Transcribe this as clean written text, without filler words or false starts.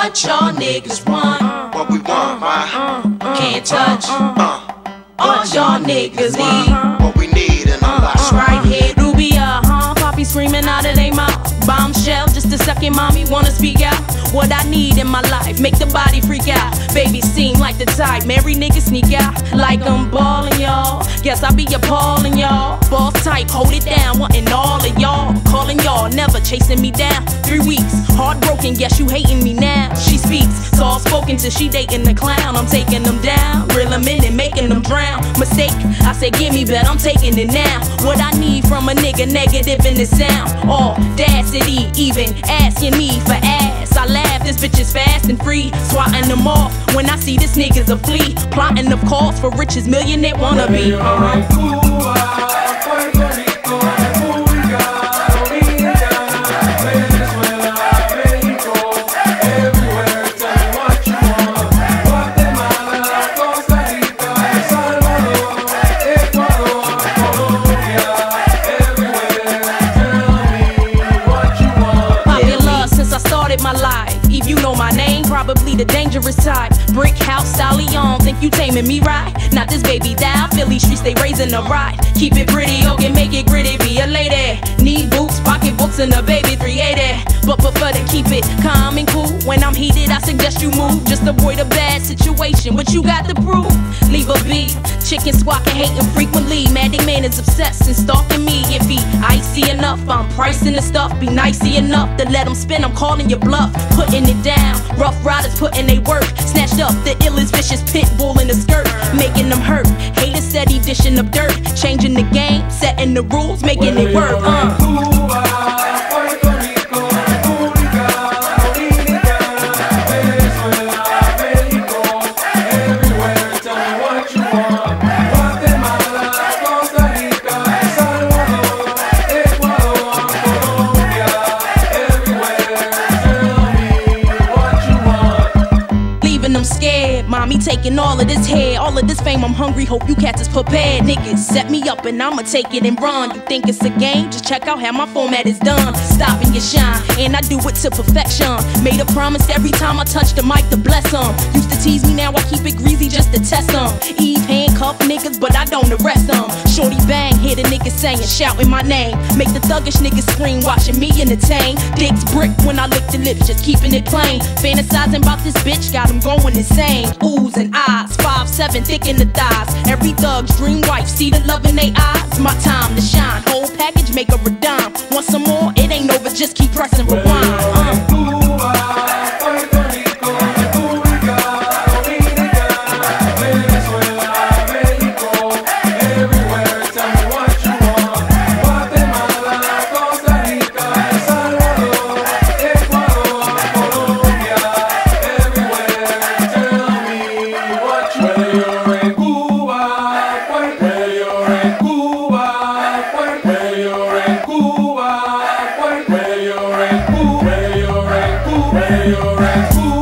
what y'all niggas want. What we want, ma. Can't touch. All y'all niggas need. What we need in our lives. Right here, Rubia, Poppy screaming out of they mouth. Bombshell, just a second, mommy wanna speak out. What I need in my life, make the body freak out. Baby seem like the type, married niggas sneak out. Like I'm ballin', y'all. Guess I be appallin', y'all. Boss type, hold it down, wantin' all of y'all. Calling y'all, never chasing me down. 3 weeks, heartbroken, guess you hating me now. She speaks, soft spoken till she dating the clown. I'm taking them down, reel them in and making them drown. Mistake, I say give me, but I'm taking it now. What I need from a nigga, negative in the sound. Audacity, even asking me for ass. I laugh, this bitch is fast and free, swatting them off. When I see this nigga's a flea, plotting of calls for riches, millionaire wannabe. My life, if you know my name, probably the dangerous type. Brick house, stallion, think you taming me right? Not this baby down, Philly streets, they raising a ride. Keep it pretty, okay, make it gritty, be a lady. Need boots, pocket books, and a baby 380. But prefer to keep it calm and cool. When I'm heated, I suggest you move. Just avoid a bad situation, what you got to prove? Leave a beat, chicken squawking, hating frequently. Maddie man is obsessed and stalking me. If he icy enough, I'm pricing the stuff. Be nicey enough to let him spin, I'm calling your bluff. Putting it down, rough riders putting they work. Snatched up the illest vicious pit bull in the skirt, making them hurt. Haters steady dishing up dirt, changing the game, setting the rules, making it work. Scared, mommy taking all of this hair, all of this fame. I'm hungry, hope you cats is prepared. Niggas set me up and I'ma take it and run. You think it's a game? Just check out how my format is done. Stopping your shine, and I do it to perfection. Made a promise every time I touch the mic to bless them. Used to tease me, now I keep it greasy just to test them. Eve handcuff niggas, but I don't arrest them. Shorty bang, hear the niggas saying, shouting my name. Make the thuggish niggas scream, watching me entertain. Dicks brick when I lick the lips, just keeping it plain. Fantasizing about this bitch, got him going insane. Oohs and eyes, 5'7", thick in the thighs. Every thug's dream wife, see the love in they eyes. My time to shine, whole package, make her a dime. Want some more? It ain't over, just keep pressing rewind. Where you're at,